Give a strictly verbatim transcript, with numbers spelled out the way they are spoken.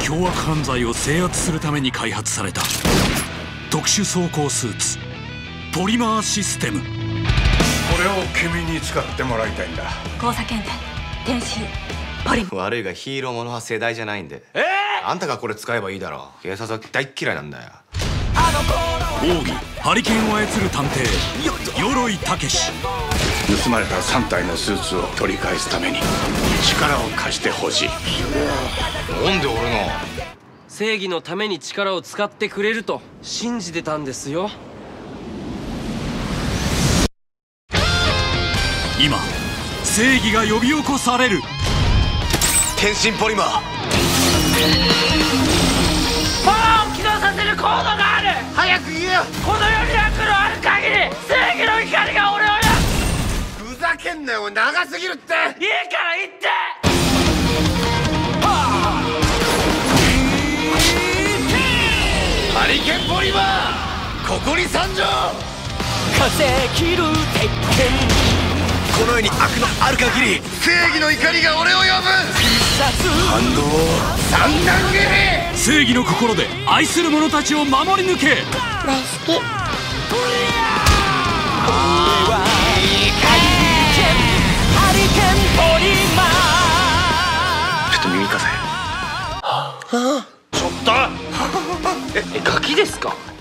凶悪犯罪を制圧するために開発された特殊装甲スーツポリマーシステム。これを君に使ってもらいたいんだ。 交差検電天使ポリ。 悪いがヒーローものは世代じゃないんで。えー、あんたがこれ使えばいいだろう。警察は大っ嫌いなんだよ。 奥義ハリケーンを操る探偵鎧武志。 盗まれたさんたいのスーツを取り返すために力を貸してほしい。 なんで俺の正義のために力を使ってくれると信じてたんですよ。 今正義が呼び起こされる。 天心ポリマー。 パワーを起動させるコードがある。 早く言えよ。 この世に悪のある限り正義の怒りが俺をや。 ふざけんなよ、長すぎるって。 いいから言って。 ハリケーンポリマー、ここに参上。 風切る鉄拳。 この世に悪のある限り正義の怒りが俺を呼ぶ。反動三段蹴り。 正義の心で愛する者たちを守り抜け。 大好き。 ちょっと耳風。 ちょっとえ、ガキですか？